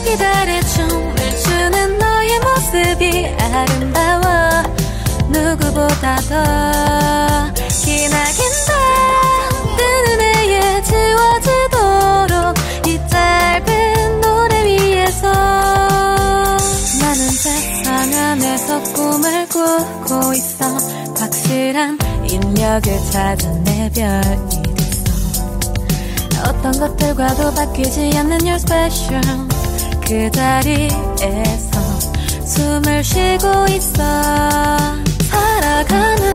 이달에 춤을 추는 너의 모습이 아름다워. 누구보다 더 기나긴 밤 그 눈에 지워지도록 이 짧은 노래 위에서 나는 세상 안에서 꿈을 꾸고 있어. 확실한 인력을 찾은 내 별이 됐어. 어떤 것들과도 바뀌지 않는 You're special. 그 자리에서 숨을 쉬고 있어. 살아가는